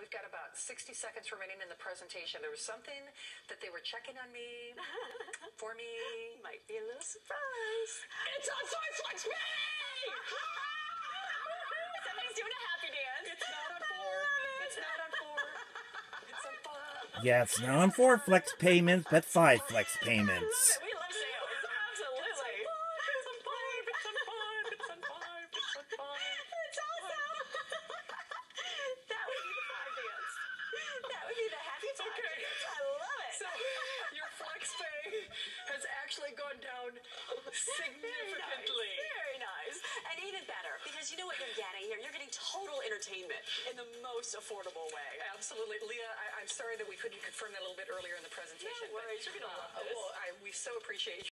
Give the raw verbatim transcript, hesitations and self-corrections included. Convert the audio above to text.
we've got about sixty seconds remaining in the presentation. There was something that they were checking on me, for me. Might be a little surprise. It's on Soy Flex Pay! Somebody's doing a happy dance. It's not on four. It's not on four. It's on five. Yeah, it's not on four flex payments, but five flex payments. We love sales. Absolutely. It's on five. It's on five. It's on five. It's on five. It's awesome. That would be the five dance. That would be the happy five Okay. dance. I love it. So your flex pay has actually gone down significantly. Very nice. And even better, because you know what you're getting here? You're getting total entertainment in the most affordable way. Absolutely. Leah, I, I'm sorry that we couldn't confirm that a little bit earlier in the presentation. No worries. You're going to but, love uh, this. Well, I, we so appreciate you.